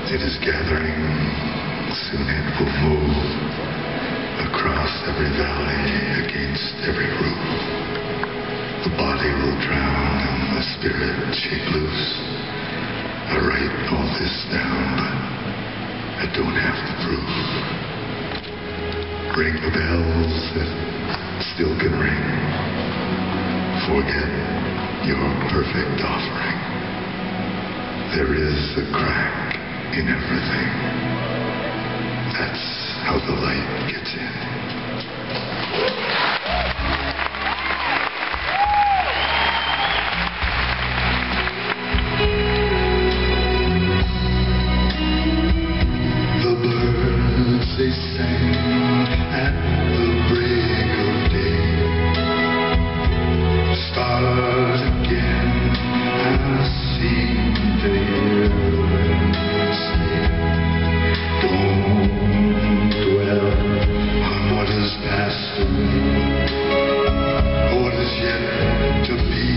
It is gathering, soon it will move across every valley, against every roof. The body will drown and the spirit shake loose. I write all this down, but I don't have the proof. Ring the bells that still can ring. Forget your perfect offering. There is a crack in everything. That's how the light gets in. They sang at the break of day. Start again, I seem to hear them say, don't dwell on what has passed away, what is yet to be.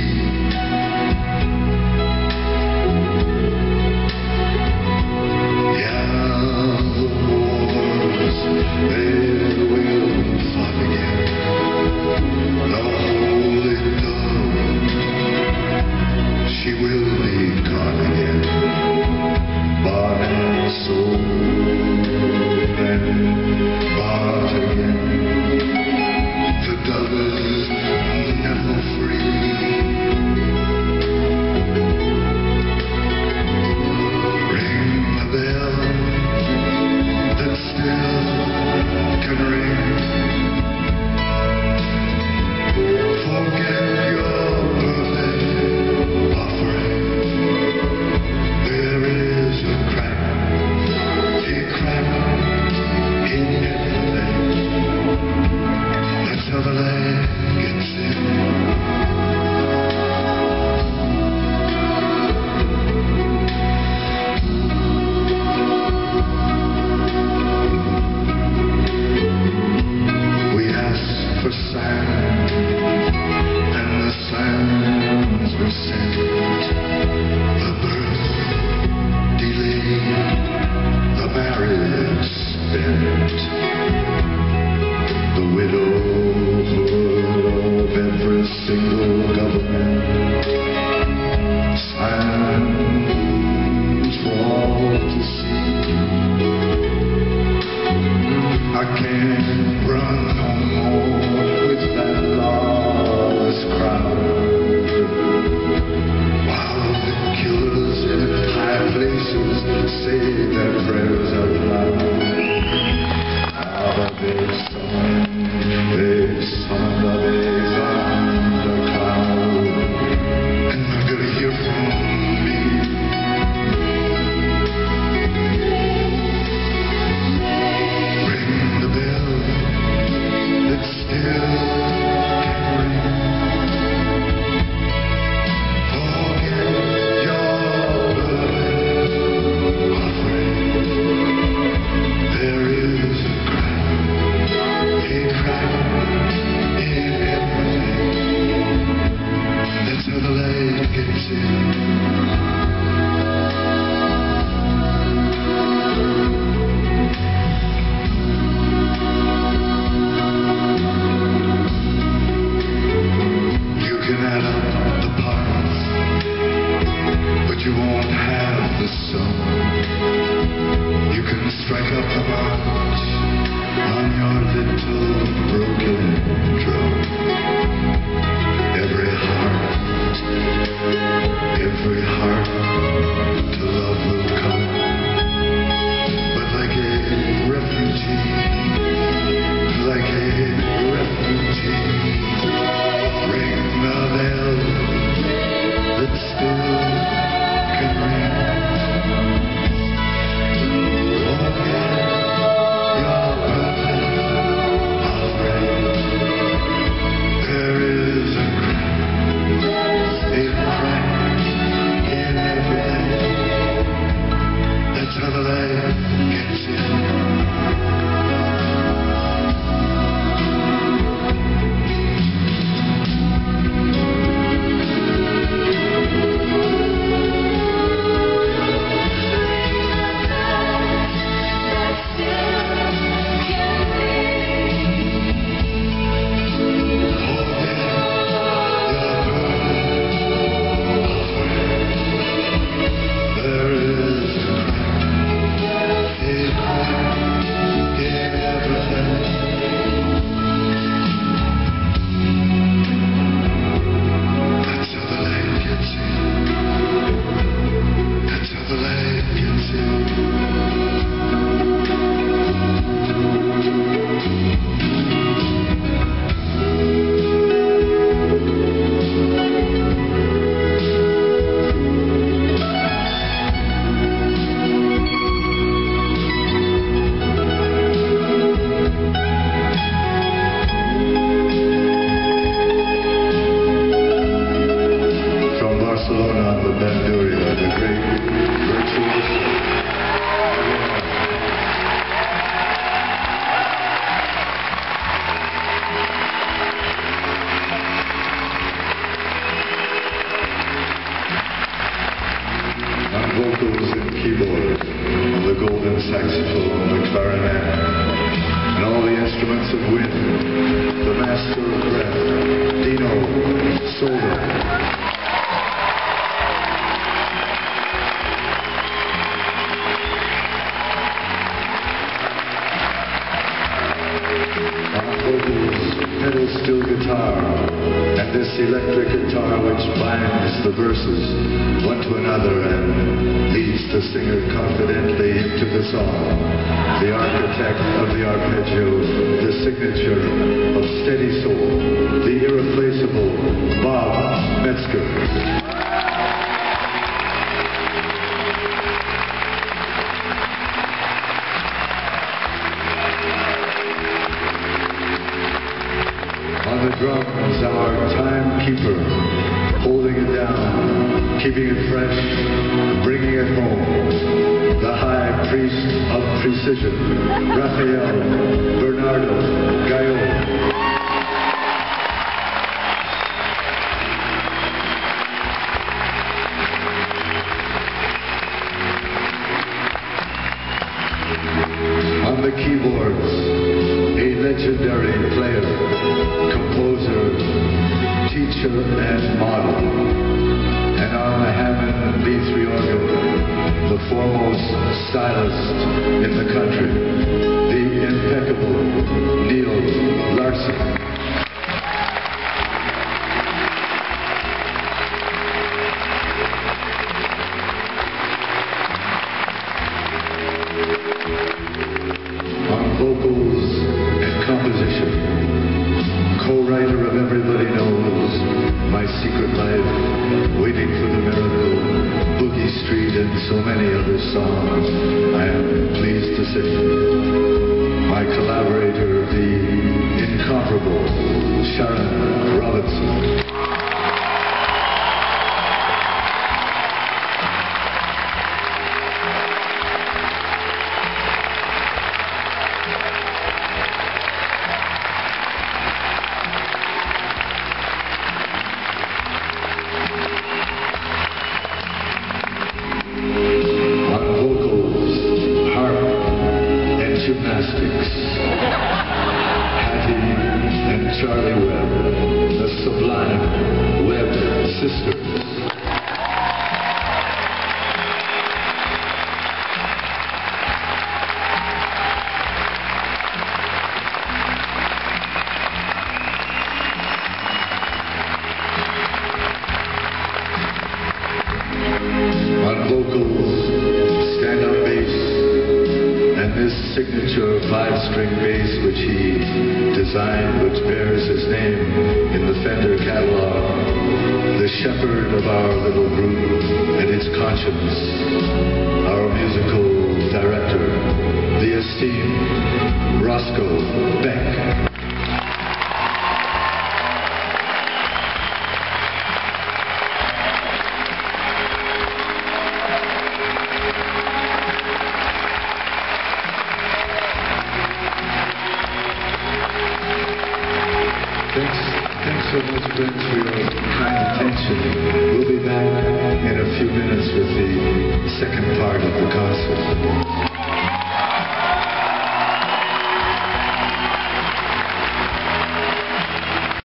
Thanks so much, friends, for your kind attention. We'll be back in a few minutes with the second part of the concert.